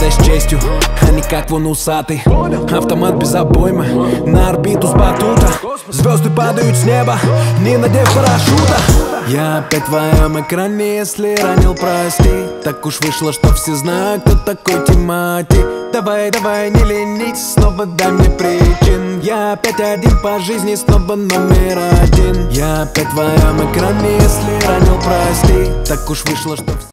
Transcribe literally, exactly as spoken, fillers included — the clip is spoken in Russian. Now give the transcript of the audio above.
целься с честью, а не как вон усатый. Автомат без обоймы, на орбиту с батута. Звезды падают с неба, не надев парашюта. Я опять в твоем экране, если ранил, прости. Так уж вышло, что все знают, кто такой Тимати. Давай, давай, не ленись, снова дай мне причин. Я опять один по жизни, снова номер один. Я опять в твоем экране, если ранил, прости. Так уж вышло, что